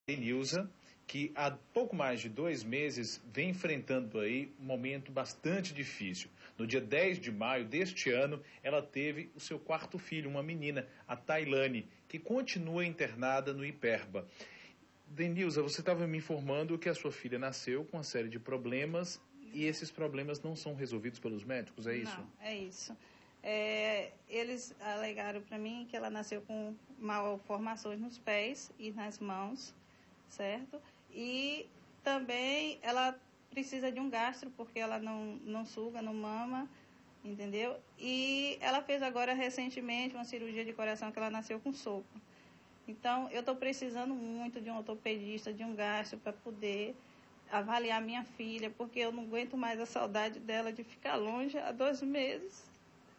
Nilza, que há pouco mais de 2 meses vem enfrentando aí um momento bastante difícil. No dia 10 de maio deste ano, ela teve o seu 4º filho, uma menina, a Tailane, que continua internada no Hiperba. Denilza, você estava me informando que a sua filha nasceu com uma série de problemas e esses problemas não são resolvidos pelos médicos, é isso? Não, é isso. Eles alegaram para mim que ela nasceu com malformações nos pés e nas mãos, certo? E também ela precisa de um gastro, porque ela não suga, não mama, entendeu? E ela fez agora recentemente uma cirurgia de coração que ela nasceu com sopro. Então, eu estou precisando muito de um ortopedista, de um gastro para poder avaliar minha filha, porque eu não aguento mais a saudade dela de ficar longe há 2 meses.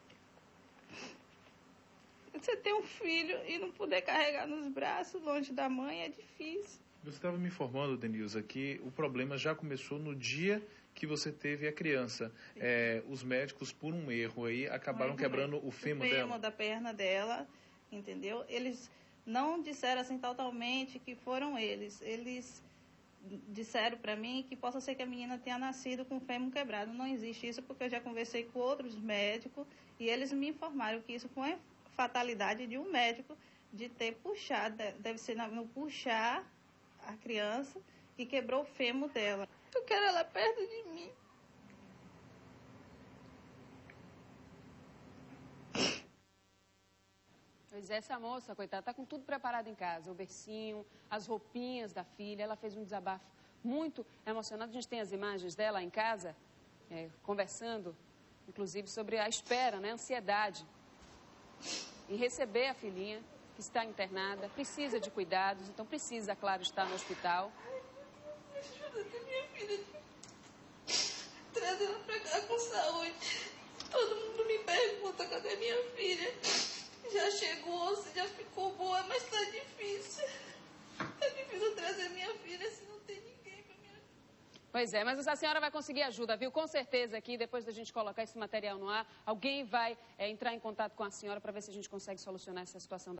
Você ter um filho e não poder carregar nos braços, longe da mãe, é difícil. Você estava me informando, Denilza, que o problema já começou no dia que você teve a criança. Os médicos, por um erro aí, acabaram quebrando o fêmur dela. O fêmur da perna dela, entendeu? Eles não disseram assim totalmente que foram eles. Eles disseram para mim que possa ser que a menina tenha nascido com o fêmur quebrado. Não existe isso, porque eu já conversei com outros médicos e eles me informaram que isso foi fatalidade de um médico de ter puxado, deve ser no puxar a criança que quebrou o fêmur dela. Eu quero ela perto de mim. Pois é, essa moça, coitada, tá com tudo preparado em casa, o bercinho, as roupinhas da filha. Ela fez um desabafo muito emocionado. A gente tem as imagens dela em casa, conversando, inclusive, sobre a espera, né, a ansiedade em receber a filhinha que está internada, precisa de cuidados, então precisa, claro, estar no hospital. Ajuda a minha filha, traz ela pra cá com saúde. Todo mundo me pergunta cadê minha filha. Já chegou, já ficou boa, mas tá difícil. Tá difícil trazer minha filha se não tem ninguém pra minha filha. Pois é, mas a senhora vai conseguir ajuda, viu? Com certeza aqui, depois da gente colocar esse material no ar, alguém vai entrar em contato com a senhora para ver se a gente consegue solucionar essa situação.